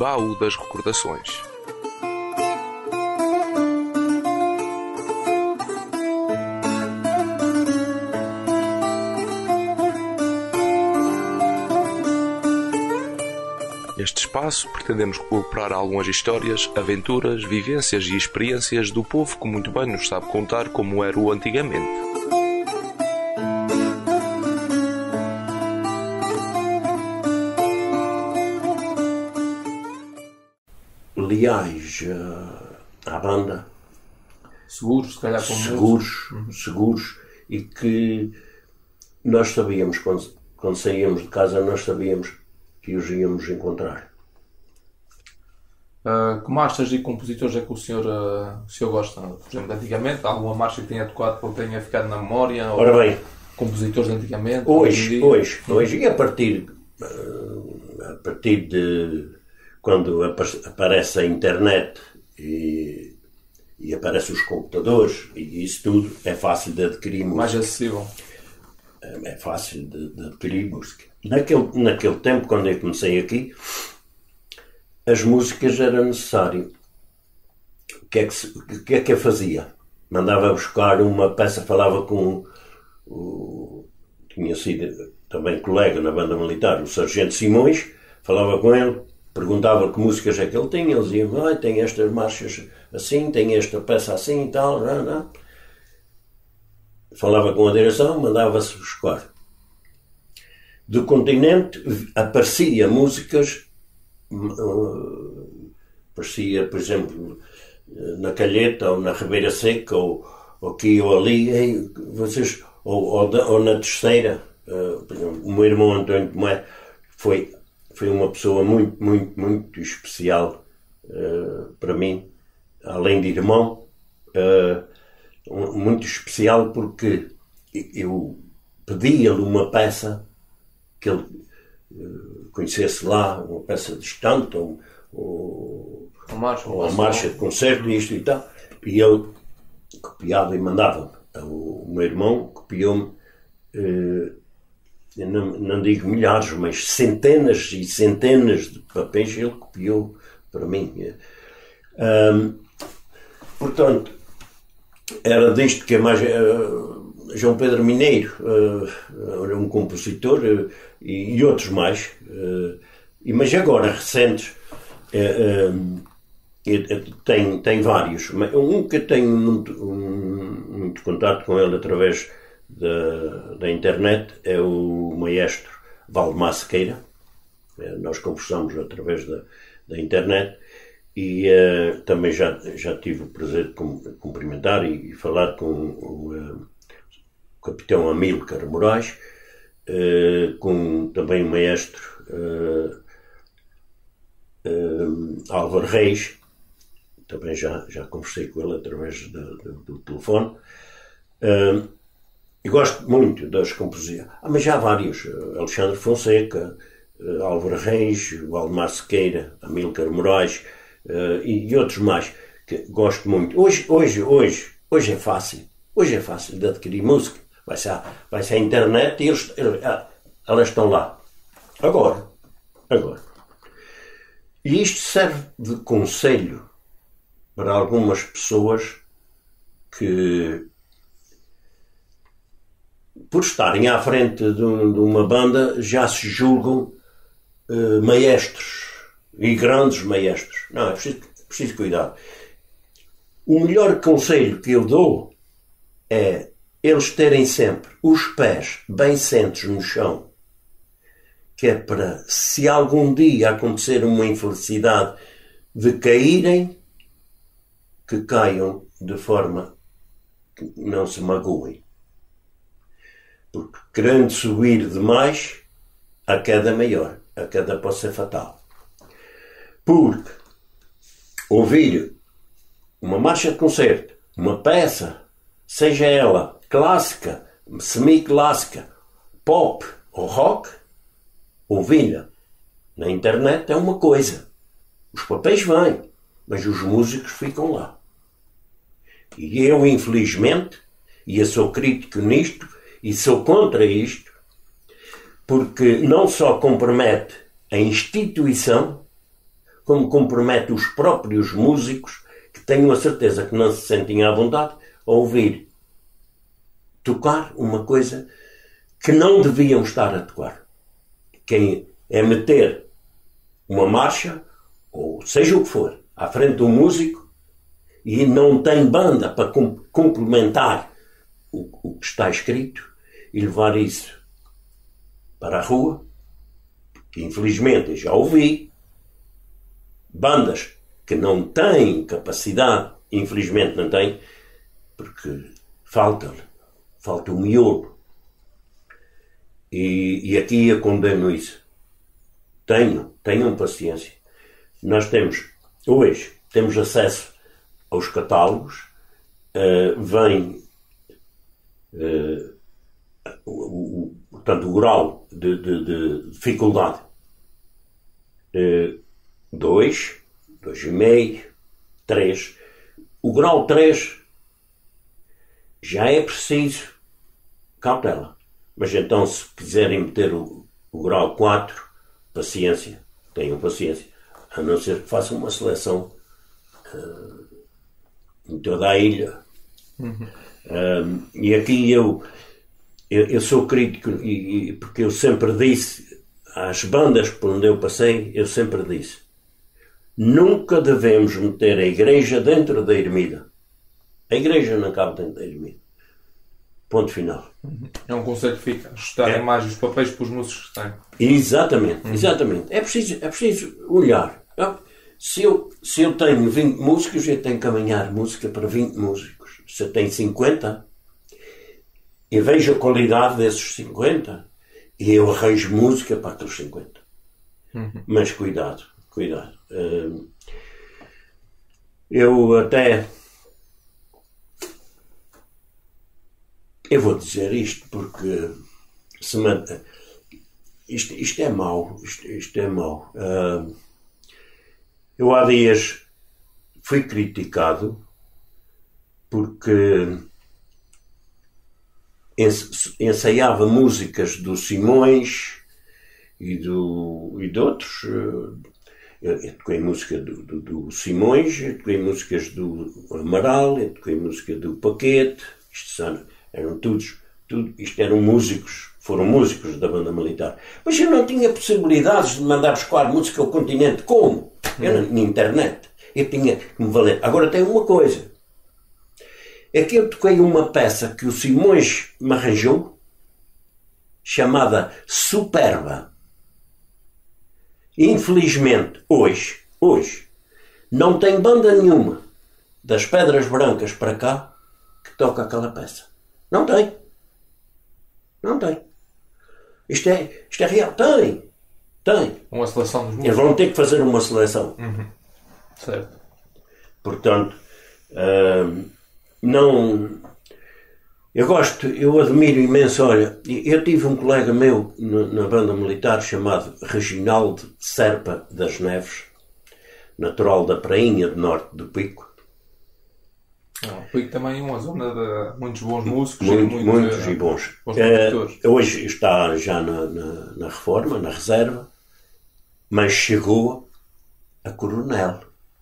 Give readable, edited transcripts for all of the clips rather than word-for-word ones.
Baú das Recordações. Neste espaço pretendemos recuperar algumas histórias, aventuras, vivências e experiências do povo que muito bem nos sabe contar como era o antigamente. Leais à banda, seguros, se calhar como seguros, e que nós sabíamos, quando saíamos de casa, nós sabíamos que os íamos encontrar. Que marchas e compositores é que o senhor gosta? Por exemplo, antigamente, alguma marcha que tenha tocado que tenha ficado na memória? Ora bem, compositores de antigamente? Hoje, e a partir de quando aparece a internet e aparecem os computadores e isso tudo, é fácil de adquirir música. Mais acessível. É fácil de adquirir música. Naquele tempo, quando eu comecei aqui, as músicas era necessário. O que é que eu fazia? Mandava buscar uma peça, falava com tinha sido também colega na banda militar, o Sargento Simões, falava com ele, perguntava que músicas é que ele tinha, ele dizia, tem estas marchas assim, tem esta peça assim e tal, não. Falava com a direção, mandava-se buscar. Do continente aparecia músicas, aparecia, por exemplo, na Calheta ou na Ribeira Seca ou aqui ou ali, ou na Terceira. Por exemplo, o meu irmão António Tomé foi uma pessoa muito, muito, muito especial para mim, além de irmão, muito especial porque eu pedia-lhe uma peça que ele conhecesse lá, uma peça distante, ou uma marcha de concerto, isto e tal, e ele copiava e mandava. O meu irmão copiou-me, não digo milhares, mas centenas e centenas de papéis ele copiou para mim. Portanto, era disto que é mais... João Pedro Mineiro, um compositor, e outros mais. Mas agora, recentes, tem vários. Um que eu tenho muito contato com ele através da internet é o maestro Valdemar Sequeira. Nós conversamos através da internet e também já tive o prazer de cumprimentar e falar com o capitão Amílcar Moraes, com também o maestro Álvaro Reis, também já conversei com ele através do telefone. E gosto muito das composições. Mas já há vários, Alexandre Fonseca, Álvaro Reis, Valdemar Sequeira, Amílcar Moraes, e outros mais, que gosto muito. Hoje é fácil. Hoje é fácil de adquirir música. Vai-se à internet e elas estão lá. Agora. E isto serve de conselho para algumas pessoas que, por estarem à frente de uma banda, já se julgam maestros e grandes maestros. Não, é preciso cuidar. O melhor conselho que eu dou é eles terem sempre os pés bem sentes no chão, que é para, se algum dia acontecer uma infelicidade de caírem, que caiam de forma que não se magoem. Porque querendo subir demais, a queda é maior, a queda pode ser fatal. Porque ouvir uma marcha de concerto, uma peça, seja ela clássica, semi-clássica, pop ou rock, ouvi-la na internet é uma coisa. Os papéis vêm, mas os músicos ficam lá. E eu, infelizmente, e eu sou crítico nisto, e sou contra isto, porque não só compromete a instituição, como compromete os próprios músicos, que tenho a certeza que não se sentem à vontade a ouvir tocar uma coisa que não deviam estar a tocar. Quem é meter uma marcha, ou seja o que for, à frente de um músico e não tem banda para complementar o que está escrito e levar isso para a rua, que infelizmente já ouvi bandas que não têm capacidade, infelizmente não têm, porque falta o miolo. E aqui eu condeno isso. Tenham paciência. Nós hoje temos acesso aos catálogos, vem portanto, o grau de dificuldade 2, 2,5, 3. O grau 3 já é preciso cautela. Mas então, se quiserem meter o grau 4, paciência, tenham paciência. A não ser que façam uma seleção em toda a ilha. E aqui eu sou crítico, porque eu sempre disse, às bandas por onde eu passei, eu sempre disse, nunca devemos meter a igreja dentro da ermida. A igreja não cabe dentro da ermida. Ponto final. É um conceito que fica. Ajustarem mais os papéis para os músicos que têm. Exatamente, exatamente. É preciso olhar. Se eu tenho 20 músicos, eu tenho que caminhar música para 20 músicos. Se eu tenho 50, eu vejo a qualidade desses 50 e eu arranjo música para aqueles 50. Mas cuidado. Eu até... Eu vou dizer isto porque isto é mau. Isto é mau. Eu há dias fui criticado porque ensaiava músicas do Simões e de outros. Eu toquei música do Simões, eu toquei músicas do Amaral, eu toquei música do Paquete. Isto eram músicos, foram músicos da banda militar. Mas eu não tinha possibilidades de mandar buscar música ao continente. Como? Eu não tinha internet. Eu tinha que me valer. Agora tem uma coisa. É que eu toquei uma peça que o Simões me arranjou, chamada Superba. Infelizmente, hoje, não tem banda nenhuma das Pedras Brancas para cá que toca aquela peça. Não tem. Isto é real. Tem. Uma seleção dos músicos. Eles vão ter que fazer uma seleção. Certo. Portanto, não... Eu admiro imenso. Olha, eu tive um colega meu na banda militar chamado Reginaldo Serpa das Neves, natural da Prainha do Norte do Pico. O Pico também é uma zona de muitos bons músicos. Muitos e bons. Hoje está já na reforma, na reserva, mas chegou a coronel.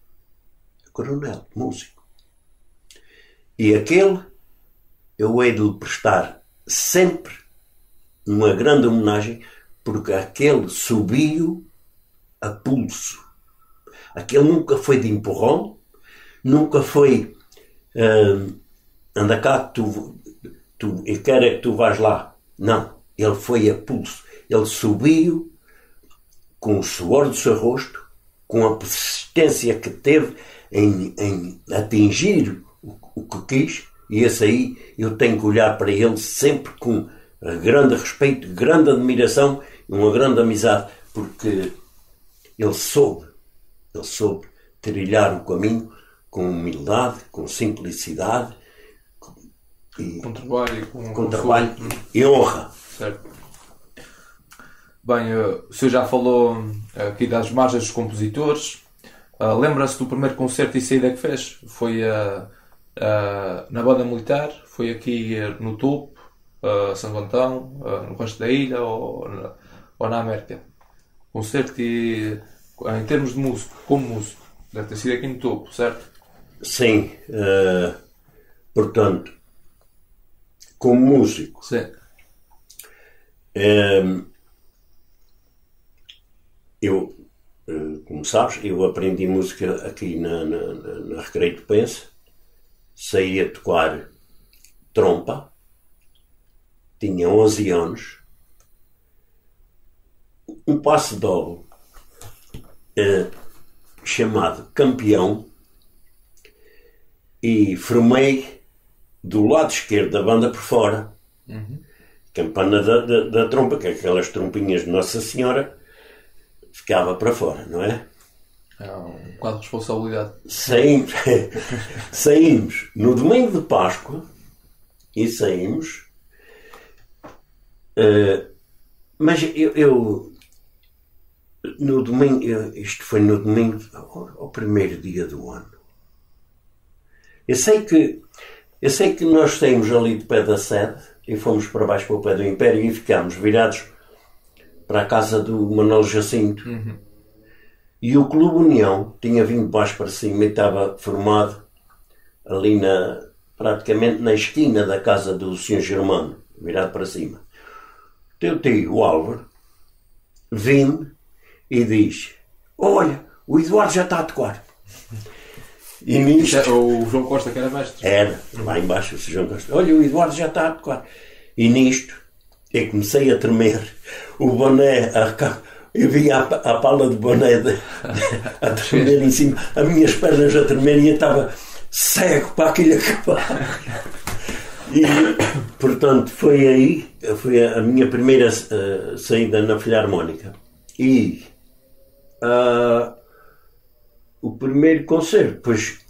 Músico. E aquele eu hei de lhe prestar sempre uma grande homenagem, porque aquele subiu a pulso. Aquele nunca foi de empurrão, nunca foi anda cá, eu quero é que tu vais lá. Não, ele foi a pulso. Ele subiu com o suor do seu rosto, com a persistência que teve em atingir o que quis, e esse aí eu tenho que olhar para ele sempre com grande respeito, grande admiração e uma grande amizade, porque ele soube trilhar o caminho com humildade, com simplicidade, com trabalho e honra. Certo. Bem, o senhor já falou aqui das margens dos compositores. Lembra-se do primeiro concerto e saída que fez? Foi na banda militar? Foi aqui no Topo, Santo Antão, no resto da ilha ou na América? Concerto e em termos de músico, como músico, deve ter sido aqui no topo, certo? Sim. Portanto, como músico, Sim. eu, como sabes, eu aprendi música aqui na Recreio de Pensa. Saí a tocar trompa. Tinha 11 anos. Um passo doble chamado Campeão, e formei do lado esquerdo da banda por fora. Campana da trompa, que é aquelas trompinhas de Nossa Senhora, ficava para fora, não é? É um quadro de responsabilidade. Saímos no domingo de Páscoa e saímos. Mas eu no domingo, isto foi no domingo, ao primeiro dia do ano. Eu sei que nós saímos ali de pé da sede e fomos para baixo para o pé do Império e ficámos virados para a casa do Manuel Jacinto. E o Clube União tinha vindo de baixo para cima e estava formado ali praticamente na esquina da casa do Sr. Germano, virado para cima. Teu tio, o Álvaro, vem e diz: olha, o Eduardo já está a tocar. E nisto... O João Costa, que era mestre. Era, lá embaixo o João Costa. Olha, o Eduardo já está a tocar. E nisto, eu comecei a tremer. O boné, eu vi a pala de boné a tremer em cima, as minhas pernas a tremer e eu estava cego para aquilo acabar. E, portanto, foi a minha primeira saída na Filharmónica. E o primeiro concerto,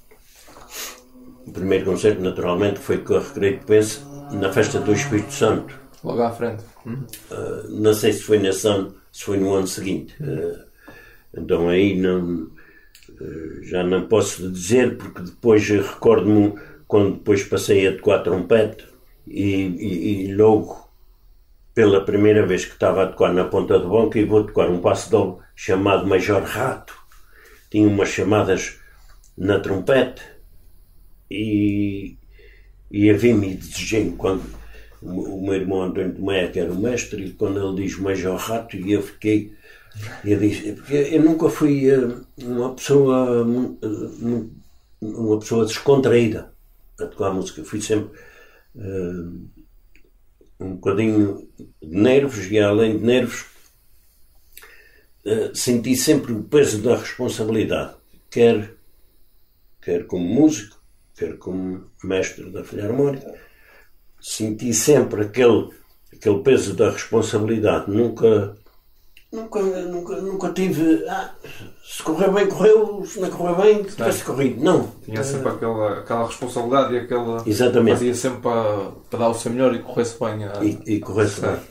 naturalmente, foi com a Recreio de Pensa na festa do Espírito Santo. Logo à frente. Não sei se foi nesse ano, se foi no ano seguinte. Então aí já não posso dizer, porque depois recordo-me quando depois passei a tocar trompete e logo pela primeira vez que estava a tocar na ponta do banco e vou tocar um passo doble chamado Major Rato. Tinha umas chamadas na trompete e havia-me desejei quando o meu irmão António de Maia, que era o mestre, e quando ele diz Major Rato, e eu fiquei, eu disse, porque eu nunca fui uma pessoa descontraída a tocar música, fui sempre um bocadinho de nervos, e além de nervos senti sempre o peso da responsabilidade, quer como músico, quer como mestre da Filharmónica. Senti sempre aquele peso da responsabilidade. Nunca tive. Se correu bem, correu. Se não correu bem, tivesse corrido. Não. Tinha sempre aquela responsabilidade e aquela. Exatamente. Fazia sempre para dar o seu melhor e corresse bem. E corresse bem.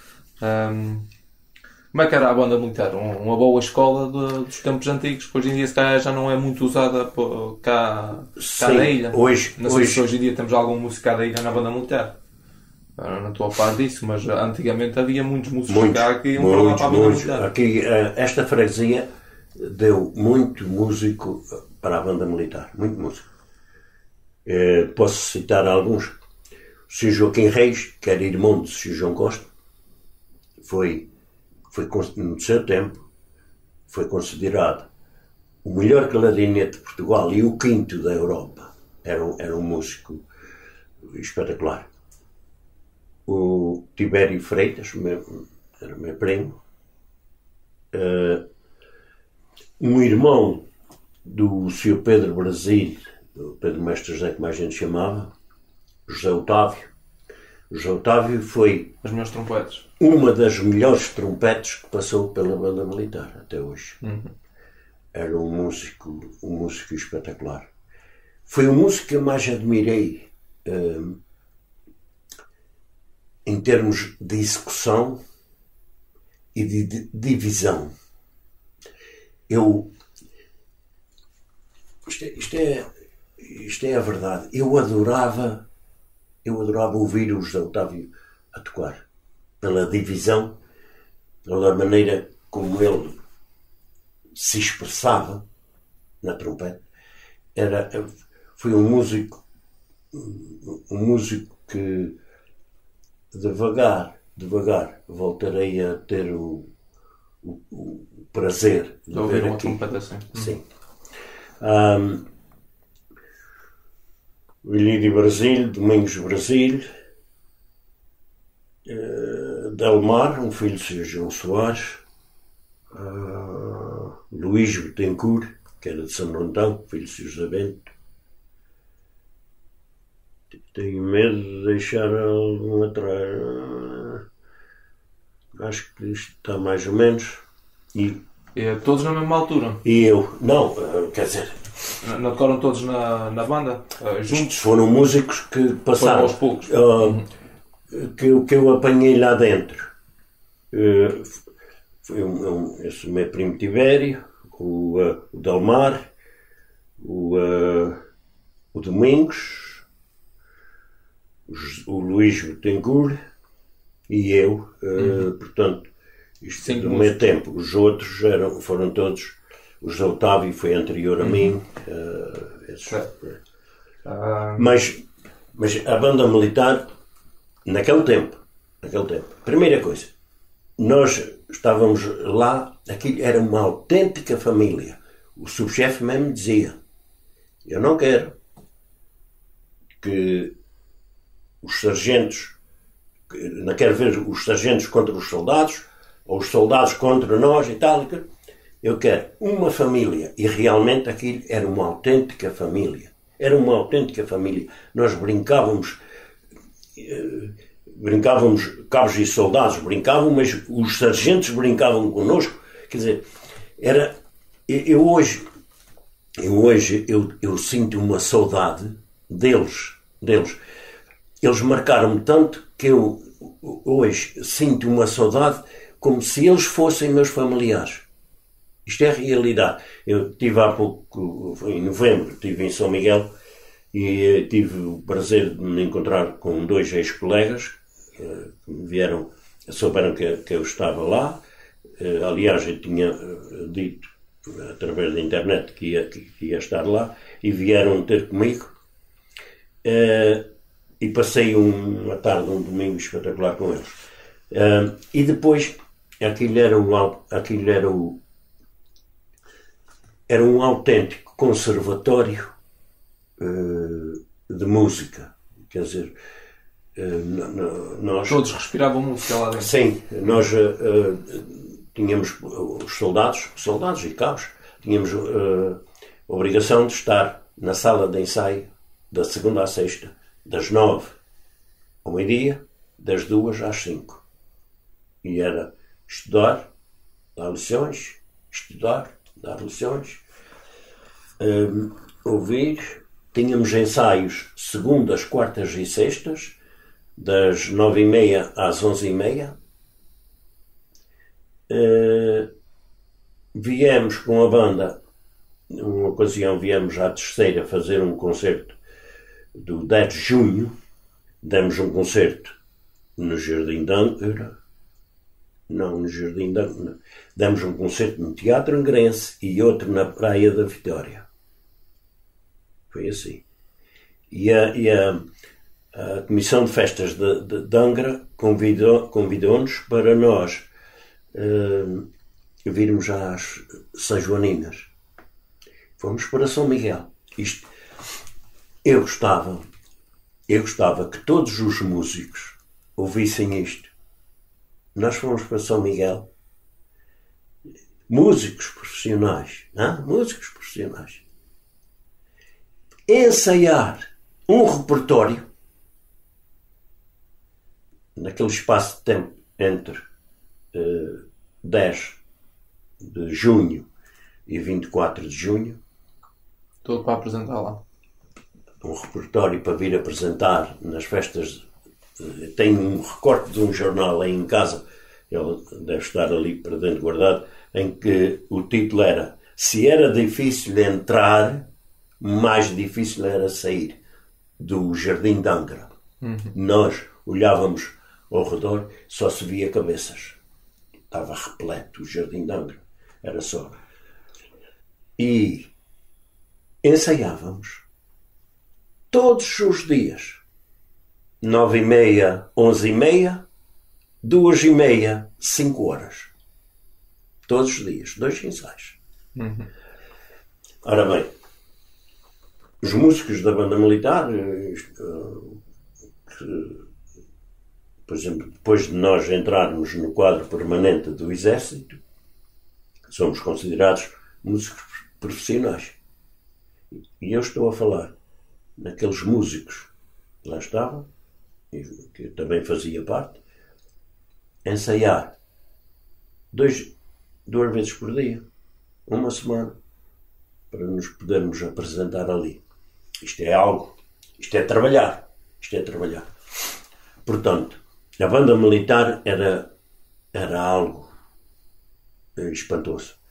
Como é que era a banda militar? Uma boa escola dos tempos antigos, que hoje em dia se calhar já não é muito usada cá na ilha. Hoje em dia temos algum músico cá da ilha na banda militar. Não estou a par disso, mas antigamente havia muitos músicos cá que iam para lá para a banda militar. Aqui, esta freguesia deu muito músico para a banda militar. Muito músico. Posso citar alguns. O Sr. Joaquim Reis, que era irmão do Sr. João Costa, foi no seu tempo, foi considerado o melhor clarinete de Portugal e o quinto da Europa. Era um músico espetacular. O Tibério Freitas, era meu primo. Um irmão do Sr. Pedro Brasil, do Pedro Mestre José, como a gente chamava, José Otávio. José Otávio foi As minhas trompetes. Uma das melhores trompetes que passou pela banda militar até hoje. Era um músico espetacular. Foi o músico que eu mais admirei em termos de execução e de divisão. Isto é a verdade. Eu adorava ouvir o José Otávio a tocar, pela divisão, pela maneira como ele se expressava na trompete. Foi um músico que devagar voltarei a ter o prazer de ouvir ver uma aqui. trompete assim. Sim. Lídio Brasil, Domingos Brasil, Delmar, um filho de Sr. João Soares, Luís Betancourt, que era de São Brandão, filho de Sr. José Bento. Tenho medo de deixar algum atrás. Acho que isto está mais ou menos. E todos na mesma altura? E eu, não, quer dizer... Não tocaram todos na banda? Juntos? Foram músicos que passaram... Foram aos poucos. Que eu apanhei lá dentro. Foi esse meu primo Tibério, o Delmar, o Domingos, o Luís Betancourt e eu. Portanto, isto do meu tempo. Os outros foram todos... O José Otávio foi anterior a mim. Mas a banda militar, naquele tempo, primeira coisa, nós estávamos lá, aquilo era uma autêntica família. O subchefe mesmo dizia: eu não quero que os sargentos, não quero ver os sargentos contra os soldados, ou os soldados contra nós e tal. Eu quero uma família. E realmente aquilo era uma autêntica família. Nós brincávamos, cabos e soldados brincavam, mas os sargentos brincavam connosco. Quer dizer, eu hoje sinto uma saudade deles. Eles marcaram-me tanto que eu hoje sinto uma saudade como se eles fossem meus familiares. Isto é a realidade. Eu estive há pouco, em novembro, estive em São Miguel e tive o prazer de me encontrar com 2 ex-colegas que vieram, souberam que eu estava lá. Aliás, eu tinha dito através da internet que ia estar lá e vieram ter comigo. E passei uma tarde, um domingo espetacular com eles. E depois, aquilo era um autêntico conservatório de música. Quer dizer, nós... Todos respiravam música lá dentro. Sim, nós tínhamos os soldados e cabos, tínhamos a obrigação de estar na sala de ensaio da segunda à sexta, das 9 ao meio-dia, das 2 às 5. E era estudar, dar lições, dar lições, ouvir. Tínhamos ensaios segundas, quartas e sextas, das 9h30 às 11h30. Viemos com a banda, numa ocasião viemos à Terceira fazer um concerto do 10 de junho. Demos um concerto no Jardim de Angra. Não, no Jardim de Angra. Demos um concerto no Teatro Angrense e outro na Praia da Vitória. Foi assim. E a Comissão de Festas de Angra convidou-nos para nós virmos às São Joaninas. Fomos para São Miguel. Eu gostava que todos os músicos ouvissem isto. Nós fomos para São Miguel, músicos profissionais, ensaiar um repertório naquele espaço de tempo entre 10 de junho e 24 de junho. Todo para apresentar lá. Um repertório para vir apresentar nas festas. Tenho um recorte de um jornal aí em casa, ele deve estar ali para dentro guardado, em que o título era: se era difícil entrar, mais difícil era sair do Jardim de Angra. Nós olhávamos ao redor, só se via cabeças. Estava repleto o Jardim de Angra. Era só E ensaiávamos todos os dias, 9h30, 11h30, 2h30, 5 horas. Todos os dias, 2 ensaios. Ora bem, os músicos da banda militar, por exemplo, depois de nós entrarmos no quadro permanente do Exército, somos considerados músicos profissionais. E eu estou a falar naqueles músicos que lá estavam, e que eu também fazia parte, ensaiar 2 vezes por dia, uma semana, para nos podermos apresentar ali. Isto é trabalhar. Portanto, a banda militar era algo espantoso.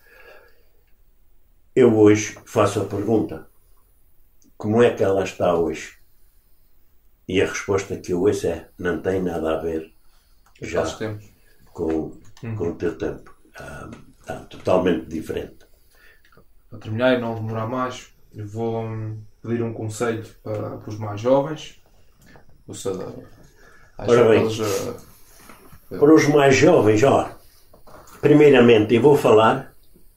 Eu hoje faço a pergunta: como é que ela está hoje? E a resposta que eu ouço é: não tem nada a ver já com o teu tempo. Está totalmente diferente. Para terminar e não demorar mais, eu vou pedir um conselho para os mais jovens. Ora bem, para os mais jovens, primeiramente eu vou falar,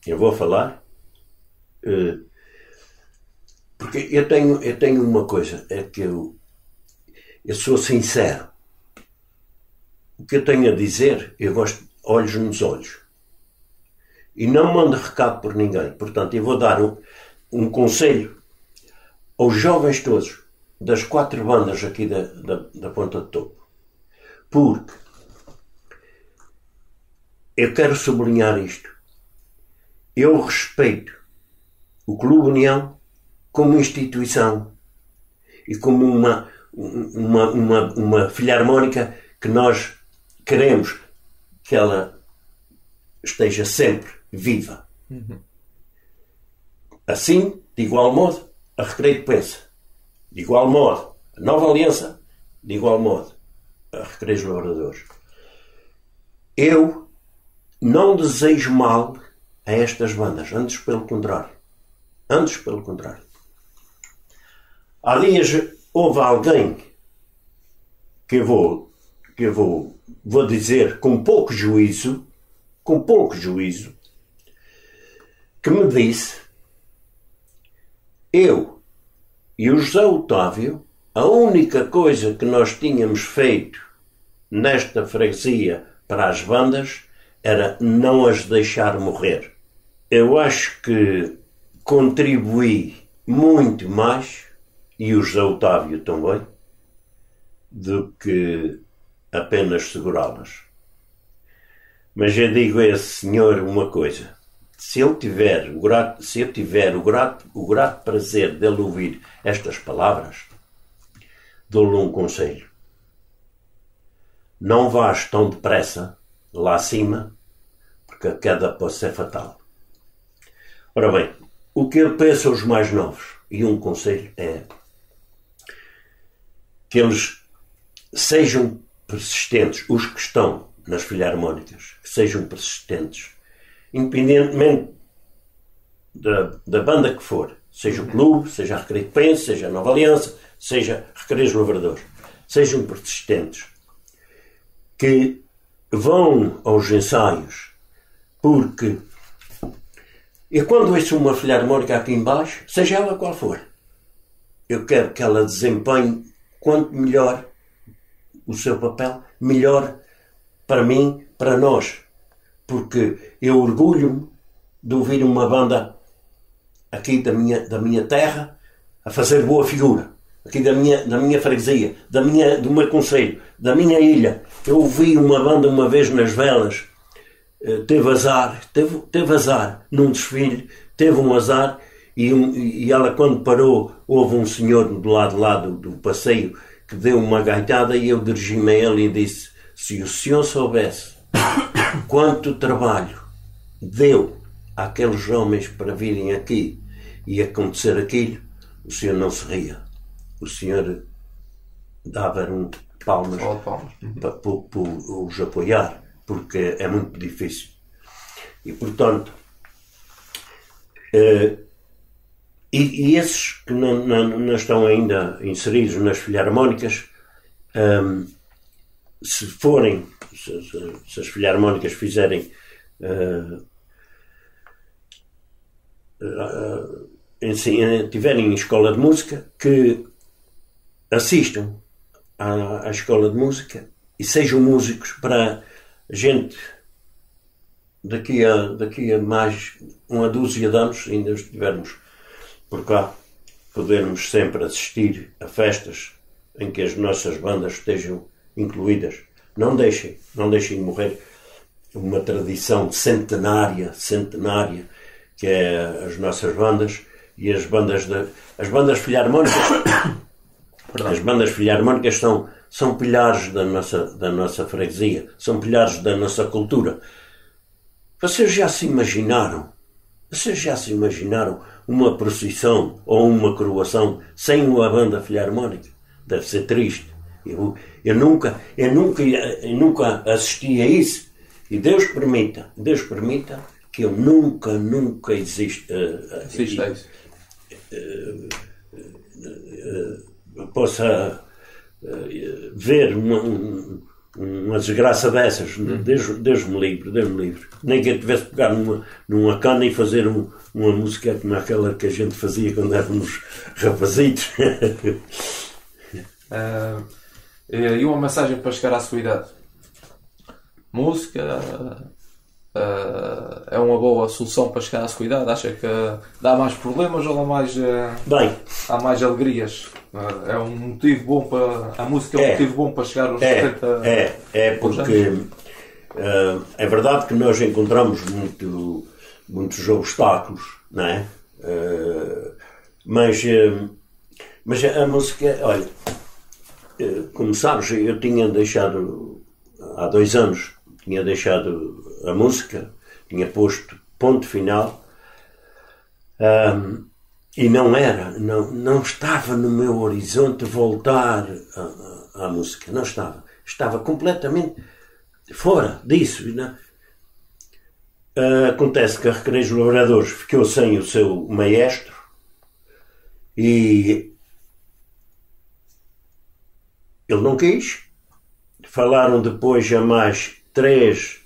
porque eu tenho uma coisa, é que eu sou sincero. O que eu tenho a dizer, eu gosto de olhos nos olhos. E não mando recado por ninguém. Portanto, eu vou dar um conselho aos jovens todos, das 4 bandas aqui da Ponta de Topo. Porque eu quero sublinhar isto. Eu respeito o Clube União como instituição e como uma filarmónica que nós queremos que ela esteja sempre viva. Assim, de igual modo, a Recreio de Pensa. De igual modo, a Nova Aliança. De igual modo, a Recreios Lavradores. Eu não desejo mal a estas bandas. Antes pelo contrário. Há dias houve alguém que eu vou dizer com pouco juízo, que me disse: eu e o José Otávio, a única coisa que nós tínhamos feito nesta freguesia para as bandas era não as deixar morrer. Eu acho que contribuí muito mais, e o José Otávio também, do que apenas segurá-las. Mas eu digo a esse senhor uma coisa: se eu tiver o grato prazer dele ouvir estas palavras, dou-lhe um conselho: não vás tão depressa lá acima, porque a queda pode ser fatal. Ora bem, o que eu penso aos mais novos, e um conselho, é que eles sejam persistentes, os que estão nas filarmónicas, que sejam persistentes, independentemente da banda que for, seja o clube, seja a Recreio de Pensa, seja a Nova Aliança, seja Recreios Lavradores, sejam persistentes, que vão aos ensaios, porque eu, quando ouço uma filarmónica aqui embaixo, seja ela qual for, eu quero que ela desempenhe quanto melhor o seu papel, melhor para mim, para nós, porque eu orgulho-me de ouvir uma banda aqui da minha terra a fazer boa figura, aqui da minha freguesia, do meu concelho, da minha ilha. Eu ouvi uma banda uma vez nas Velas, teve azar num desfile, teve um azar, e ela, quando parou, houve um senhor do lado do passeio que deu uma gaitada, e eu dirigi-me a ele e disse: se o senhor soubesse quanto trabalho deu àqueles homens para virem aqui e acontecer aquilo, o senhor não se ria. O senhor dava palmas para os apoiar, porque é muito difícil. E, portanto, E esses que não estão ainda inseridos nas filharmónicas, se as filharmónicas fizerem tiverem escola de música, que assistam à escola de música e sejam músicos para a gente daqui a mais uma dúzia de anos, ainda estivermos por cá, podermos sempre assistir a festas em que as nossas bandas estejam incluídas. Não deixem morrer uma tradição centenária, que é as nossas bandas e as bandas filharmónicas. As bandas filharmónicas são pilares da nossa freguesia, são pilares da nossa cultura. Vocês já se imaginaram uma procissão ou uma coroação sem uma banda filharmónica? Deve ser triste. Eu nunca assisti a isso. E Deus permita que eu nunca exista possa ver uma desgraça dessas. Deus me livre. Nem que eu tivesse de pegar numa cana e fazer uma música como aquela que a gente fazia quando éramos rapazitos. E uma mensagem para chegar à sua idade? Música é uma boa solução para chegar à sua idade? Acha que dá mais problemas ou há mais alegrias? É um motivo bom para... A música é um motivo bom para chegar aos 70 porque é verdade que nós encontramos muitos obstáculos, não é? Mas a música, olha, como sabes, eu tinha deixado há 2 anos, tinha deixado a música, tinha posto ponto final, e não estava no meu horizonte voltar à música, não estava completamente fora disso, não? Acontece que a Recreios Lavradores ficou sem o seu maestro e ele não quis. Falaram depois a mais 3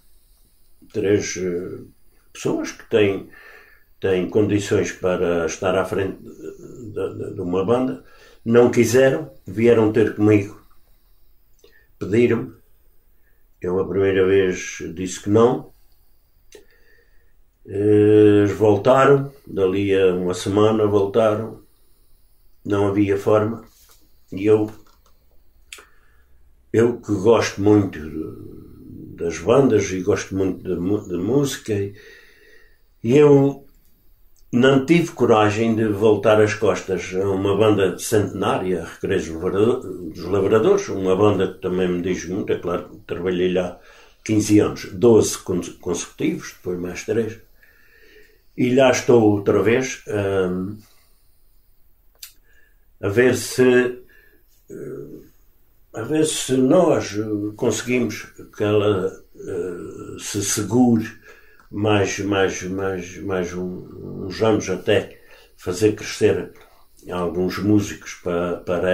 pessoas que têm condições para estar à frente de uma banda. Não quiseram, vieram ter comigo, pediram-me. Eu a primeira vez disse que não. Eles voltaram, dali a uma semana voltaram, não havia forma, e eu que gosto muito das bandas e gosto muito de música, e eu não tive coragem de voltar as costas a uma banda centenária, a Recreios dos Lavradores, uma banda que também me diz muito, é claro, trabalhei lá 15 anos, 12 consecutivos, depois mais 3. E lá estou outra vez a ver se nós conseguimos que ela se segure mais uns anos, até fazer crescer alguns músicos para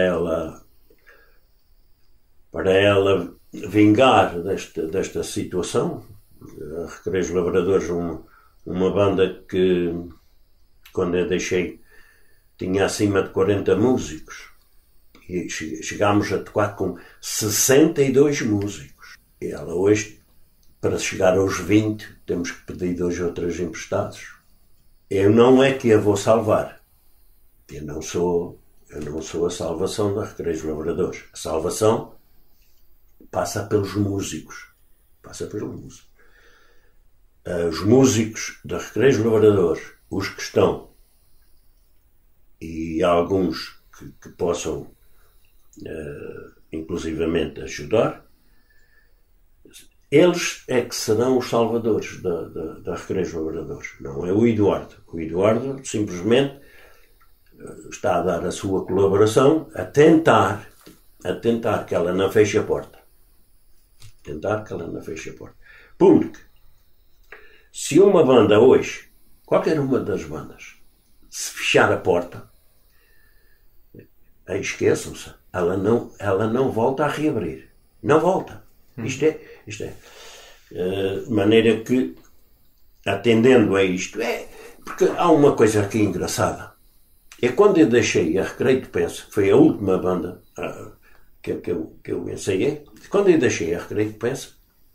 ela vingar desta situação. A Recreios Lavradores, uma banda que, quando eu deixei, tinha acima de 40 músicos. E chegámos a tocar com 62 músicos. E ela hoje, para chegar aos 20, temos que pedir 2 ou 3 emprestados. Eu não é que a vou salvar. Eu não sou a salvação da Recreios Lavradores. A salvação passa pelos músicos. Os músicos da Recreios Lavradores, os que estão, e alguns que possam inclusivamente ajudar, eles é que serão os salvadores da Recreios Lavradores, não é o Eduardo. O Eduardo simplesmente está a dar a sua colaboração, a tentar que ela não feche a porta. Porque se uma banda hoje, qualquer uma das bandas, se fechar a porta, aí esqueçam-se, ela não volta a reabrir. Não volta. Isto é. De maneira que, atendendo a isto, porque há uma coisa aqui engraçada. É quando eu deixei a Recreio de Pensa, que foi a última banda que eu ensaiei, quando eu deixei a Recreio de Pensa,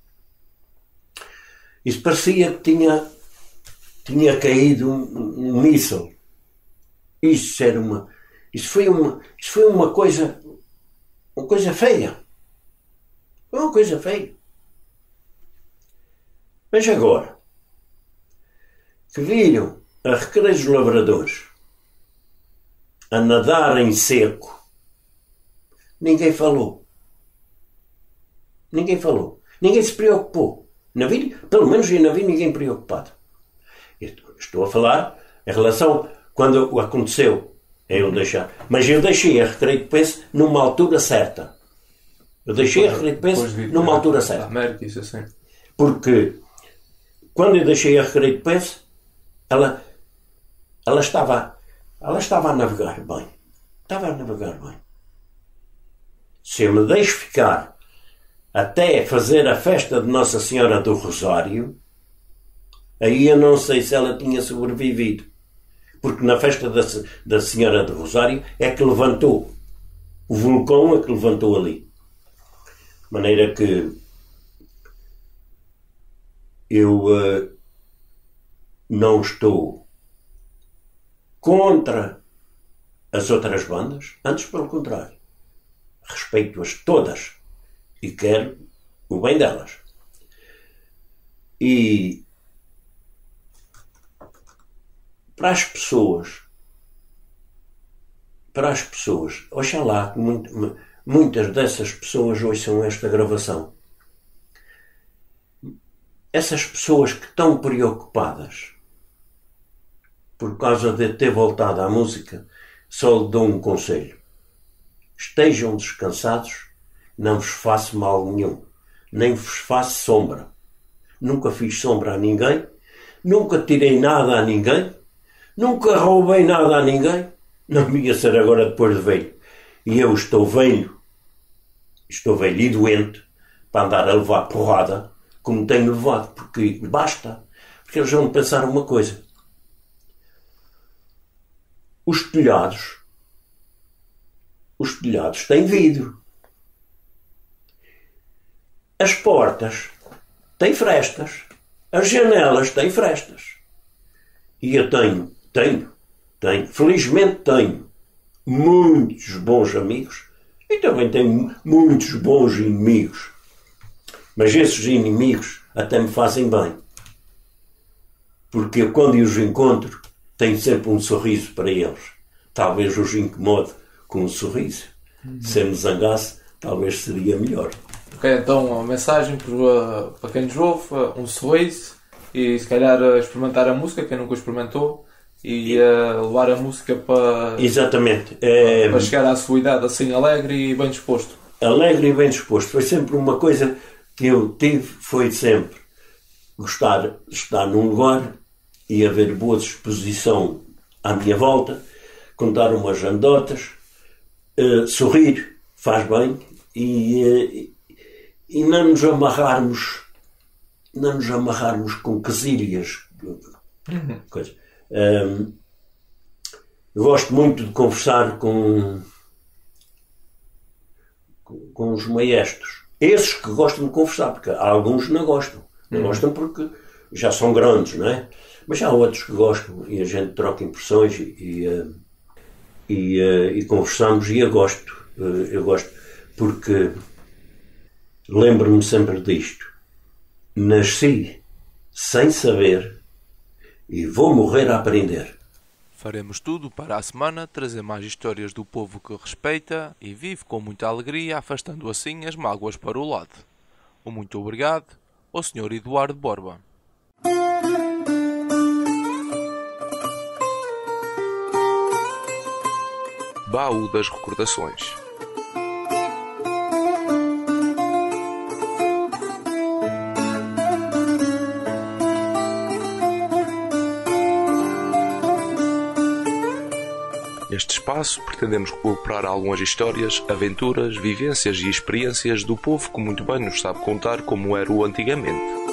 isso parecia que tinha caído um míssil. Isso foi uma coisa feia. Foi uma coisa feia. Mas agora, que viram a Recreio dos Lavradores a nadar em seco, ninguém falou. Ninguém falou. Ninguém se preocupou. Pelo menos eu não vi ninguém preocupado. Estou a falar em relação quando aconteceu. Mas eu deixei a Recreio de Pensa numa altura certa. Eu deixei a Recreio de Pensa numa altura certa. Porque quando eu deixei a Recreio de Pensa, ela estava a navegar bem. Estava a navegar bem. Se eu me deixo ficar até fazer a festa de Nossa Senhora do Rosário, aí eu não sei se ela tinha sobrevivido. Porque na festa da Senhora do Rosário é que levantou. O vulcão é que levantou ali. De maneira que eu não estou contra as outras bandas, antes pelo contrário. Respeito-as todas e quero o bem delas. E para as pessoas, oxalá que muitas dessas pessoas ouçam esta gravação. Essas pessoas que estão preocupadas por causa de ter voltado à música, só lhe dou um conselho. Estejam descansados, não vos faço mal nenhum, nem vos faço sombra. Nunca fiz sombra a ninguém, nunca tirei nada a ninguém, nunca roubei nada a ninguém. Não me ia ser agora depois de velho. E eu estou velho e doente para andar a levar porrada como tenho levado, porque basta. Porque eles vão pensar uma coisa. Os telhados têm vidro. As portas têm frestas. As janelas têm frestas. E eu tenho, felizmente tenho muitos bons amigos e também tenho muitos bons inimigos. Mas esses inimigos até me fazem bem. Porque eu, quando os encontro, tenho sempre um sorriso para eles. Talvez os incomode com um sorriso. Se eu me zangasse, talvez seria melhor. Ok, então a mensagem para quem nos ouve, um sorriso e se calhar experimentar a música, quem nunca experimentou, e levar a música para, exatamente. Para chegar à sua idade assim alegre e bem disposto. Alegre e bem disposto. Foi sempre uma coisa que eu tive, foi sempre gostar de estar num lugar e haver boa disposição à minha volta, contar umas anedotas, sorrir faz bem e não nos amarrarmos com quesilhas. Coisa. Eu gosto muito de conversar com os maestros. Esses que gostam de conversar, porque há alguns que não gostam. Não gostam porque já são grandes, não é? Mas há outros que gostam e a gente troca impressões e conversamos e eu gosto porque lembro-me sempre disto. Nasci sem saber e vou morrer a aprender. Faremos tudo para a semana trazer mais histórias do povo que respeita e vive com muita alegria, afastando assim as mágoas para o lado. Um muito obrigado ao Sr. Eduardo Borba. Baú das Recordações. Neste espaço, pretendemos recuperar algumas histórias, aventuras, vivências e experiências do povo que muito bem nos sabe contar como era o antigamente.